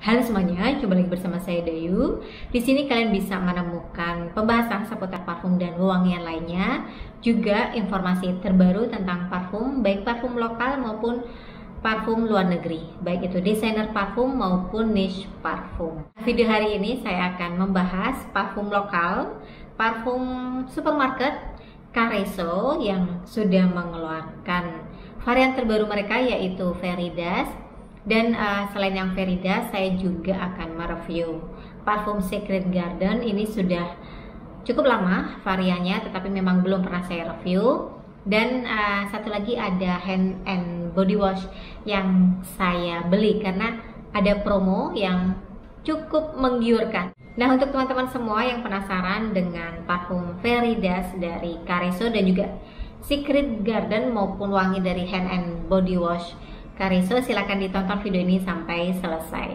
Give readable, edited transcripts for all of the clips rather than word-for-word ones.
Halo semuanya, coba lagi bersama saya Dayu. Di sini kalian bisa menemukan pembahasan seputar parfum dan wewangian lainnya, juga informasi terbaru tentang parfum, baik parfum lokal maupun parfum luar negeri, baik itu desainer parfum maupun niche parfum. Video hari ini saya akan membahas parfum lokal, parfum supermarket Careso yang sudah mengeluarkan varian terbaru mereka yaitu Veridas. Dan selain yang Veridas, saya juga akan mereview parfum Secret Garden. Ini sudah cukup lama variannya, tetapi memang belum pernah saya review. Dan satu lagi ada hand and body wash yang saya beli karena ada promo yang cukup menggiurkan. Nah, untuk teman-teman semua yang penasaran dengan parfum Veridas dari Careso dan juga Secret Garden maupun wangi dari hand and body wash Careso, silahkan ditonton video ini sampai selesai.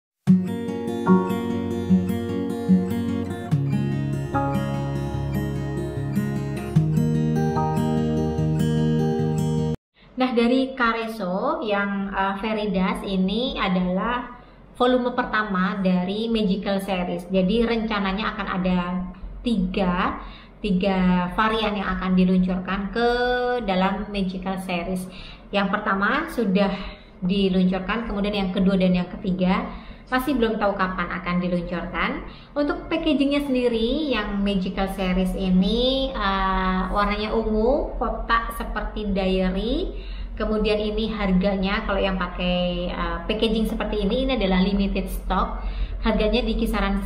Nah, dari Careso yang Veridas ini adalah volume pertama dari Magical Series. Jadi rencananya akan ada tiga varian yang akan diluncurkan ke dalam Magical Series. Yang pertama sudah diluncurkan, kemudian yang kedua dan yang ketiga masih belum tahu kapan akan diluncurkan. Untuk packagingnya sendiri, yang Magical Series ini warnanya ungu, kotak seperti diary. Kemudian ini harganya, kalau yang pakai packaging seperti ini adalah limited stock. Harganya di kisaran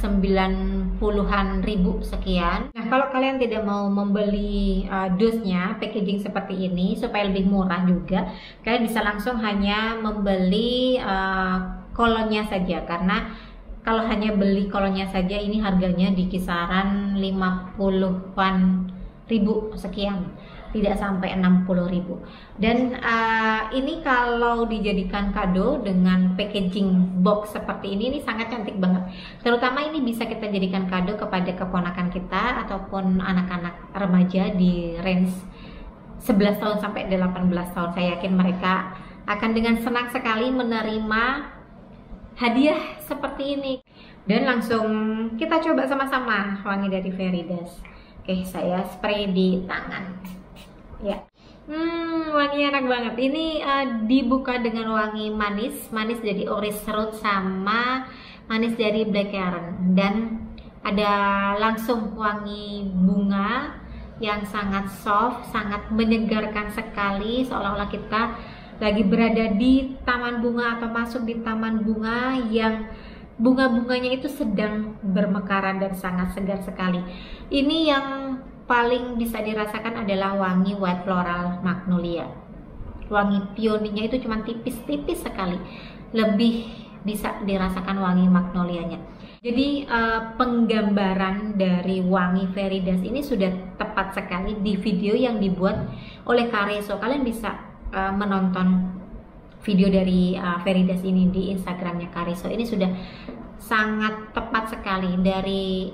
90-an ribu sekian. Nah, kalau kalian tidak mau membeli dosnya packaging seperti ini supaya lebih murah juga, kalian bisa langsung hanya membeli kolonnya saja, karena kalau hanya beli kolonnya saja ini harganya di kisaran 50-an ribu sekian, tidak sampai 60.000. Dan ini kalau dijadikan kado dengan packaging box seperti ini sangat cantik banget. Terutama ini bisa kita jadikan kado kepada keponakan kita ataupun anak-anak remaja di range 11 tahun sampai 18 tahun. Saya yakin mereka akan dengan senang sekali menerima hadiah seperti ini. Dan langsung kita coba sama-sama wangi dari Veridas. Oke, saya spray di tangan. Ya, wanginya enak banget. Ini dibuka dengan wangi manis dari Oris Road sama manis dari Black Heron, dan ada langsung wangi bunga yang sangat soft, sangat menyegarkan sekali, seolah-olah kita lagi berada di taman bunga atau masuk di taman bunga yang bunga-bunganya itu sedang bermekaran dan sangat segar sekali. Ini yang paling bisa dirasakan adalah wangi white floral magnolia. Wangi pioninya itu cuma tipis-tipis sekali, lebih bisa dirasakan wangi magnolianya. Jadi penggambaran dari wangi Veridas ini sudah tepat sekali di video yang dibuat oleh Careso. Kalian bisa menonton video dari Veridas ini di Instagramnya Careso. Ini sudah sangat tepat sekali. Dari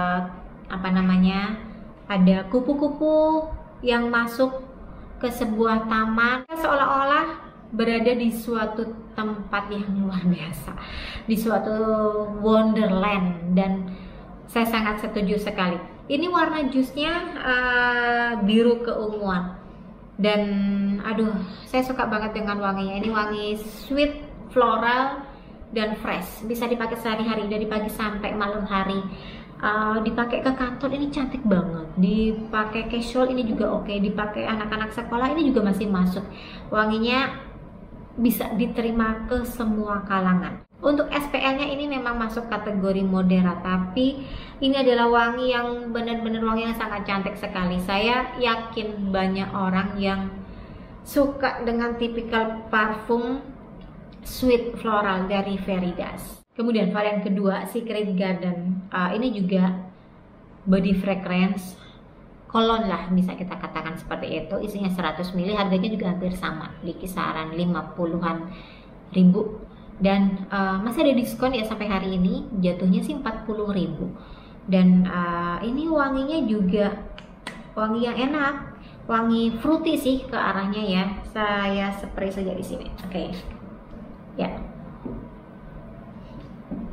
ada kupu-kupu yang masuk ke sebuah taman, seolah-olah berada di suatu tempat yang luar biasa, di suatu wonderland, dan saya sangat setuju sekali. Ini warna jusnya biru keunguan, dan aduh, saya suka banget dengan wanginya. Ini wangi sweet, floral, dan fresh. Bisa dipakai sehari-hari dari pagi sampai malam hari. Dipakai ke kantor ini cantik banget, dipakai casual ini juga oke, dipakai anak-anak sekolah ini juga masih masuk. Wanginya bisa diterima ke semua kalangan. Untuk SPL-nya ini memang masuk kategori moderat, tapi ini adalah wangi yang benar-benar wangi yang sangat cantik sekali. Saya yakin banyak orang yang suka dengan tipikal parfum sweet floral dari Veridas. Kemudian varian kedua, Secret Garden. Ini juga body fragrance cologne lah, bisa kita katakan seperti itu. Isinya 100 ml, harganya juga hampir sama, di kisaran 50-an ribu. Dan masih ada diskon ya sampai hari ini, jatuhnya sih 40.000. Dan ini wanginya juga wangi yang enak, wangi fruity sih ke arahnya ya. Saya spray saja di sini. Oke. Ya.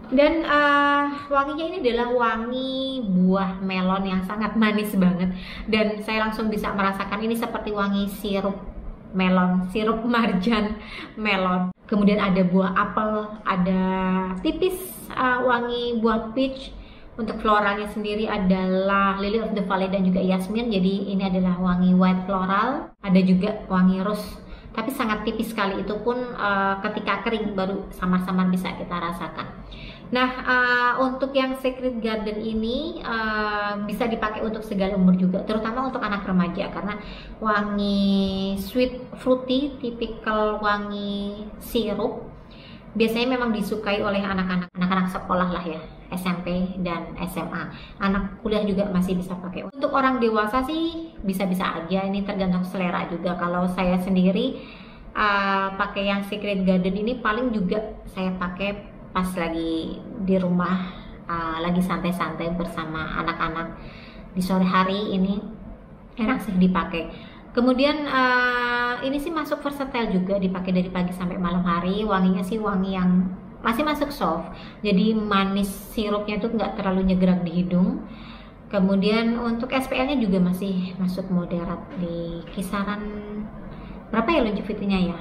Dan wanginya ini adalah wangi buah melon yang sangat manis banget, dan saya langsung bisa merasakan ini seperti wangi sirup melon, sirup marjan melon. Kemudian ada buah apel, ada tipis wangi buah peach. Untuk floralnya sendiri adalah lily of the valley dan juga yasmin, jadi ini adalah wangi white floral. Ada juga wangi rose, tapi sangat tipis sekali, itu pun ketika kering baru samar-samar bisa kita rasakan. Nah, untuk yang Secret Garden ini bisa dipakai untuk segala umur juga, terutama untuk anak remaja, karena wangi sweet fruity, tipikal wangi sirup, biasanya memang disukai oleh anak-anak sekolah lah ya, SMP dan SMA. Anak kuliah juga masih bisa pakai. Untuk orang dewasa sih bisa-bisa aja, ini tergantung selera juga. Kalau saya sendiri pakai yang Secret Garden ini paling juga saya pakai pas lagi di rumah, lagi santai-santai bersama anak-anak di sore hari, ini enak sih dipakai. Kemudian ini sih masuk versatile juga, dipakai dari pagi sampai malam hari. Wanginya sih wangi yang masih masuk soft, jadi manis sirupnya tuh nggak terlalu nyegrak di hidung. Kemudian untuk SPL-nya juga masih masuk moderat, di kisaran berapa ya longevity-nya ya?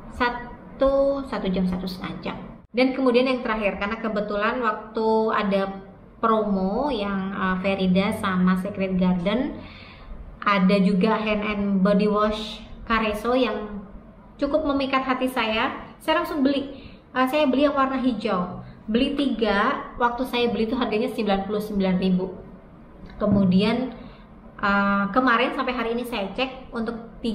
1 jam 1,5 jam. Dan kemudian yang terakhir, karena kebetulan waktu ada promo yang Verida sama Secret Garden, ada juga hand and body wash Careso yang cukup memikat hati saya langsung beli. Saya beli yang warna hijau, beli 3. Waktu saya beli itu harganya 99.000. Kemudian kemarin sampai hari ini saya cek, untuk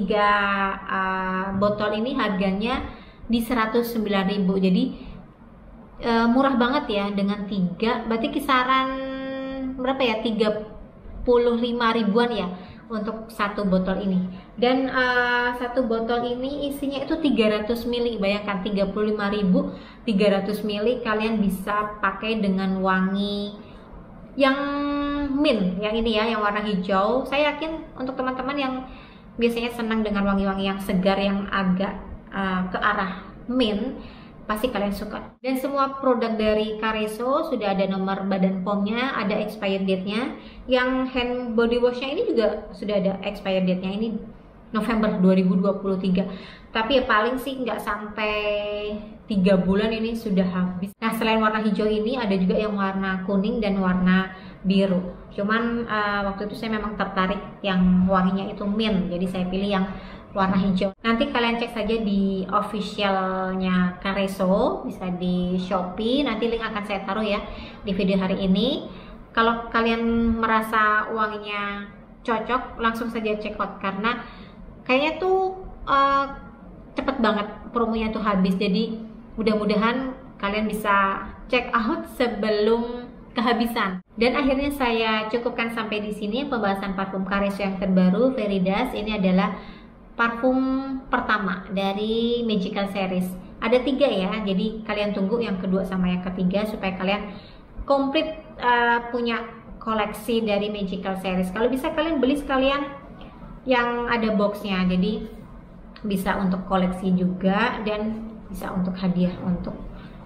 3 botol ini harganya di 109.000. Jadi murah banget ya, dengan 3 berarti kisaran berapa ya, 35 ribuan ya untuk 1 botol ini. Dan 1 botol ini isinya itu 300 ml. Bayangkan 35.000, 300 ml kalian bisa pakai dengan wangi yang mint, yang ini ya, yang warna hijau. Saya yakin untuk teman-teman yang biasanya senang dengan wangi-wangi yang segar, yang agak ke arah mint, pasti kalian suka. Dan semua produk dari Careso sudah ada nomor badan POM-nya, ada expired date-nya. Yang hand body wash-nya ini juga sudah ada expired date-nya, ini November 2023. Tapi ya paling sih nggak sampai 3 bulan ini sudah habis. Nah, selain warna hijau ini ada juga yang warna kuning dan warna biru. Cuman waktu itu saya memang tertarik yang wanginya itu mint, jadi saya pilih yang warna hijau. Nanti kalian cek saja di officialnya Careso, bisa di Shopee. Nanti link akan saya taruh ya di video hari ini. Kalau kalian merasa wanginya cocok, langsung saja check out, karena kayaknya tuh cepet banget promonya tuh habis. Jadi mudah-mudahan kalian bisa check out sebelum kehabisan. Dan akhirnya saya cukupkan sampai di sini pembahasan parfum Careso yang terbaru, Veridas. Ini adalah parfum pertama dari Magical Series. Ada 3 ya, jadi kalian tunggu yang kedua sama yang ketiga supaya kalian komplit punya koleksi dari Magical Series. Kalau bisa kalian beli sekalian yang ada boxnya, jadi bisa untuk koleksi juga dan bisa untuk hadiah untuk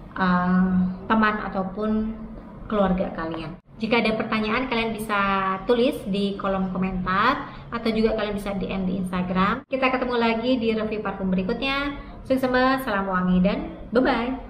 teman ataupun keluarga kalian. Jika ada pertanyaan, kalian bisa tulis di kolom komentar atau juga kalian bisa DM di Instagram. Kita ketemu lagi di review parfum berikutnya. Sukses, salam wangi, dan bye-bye.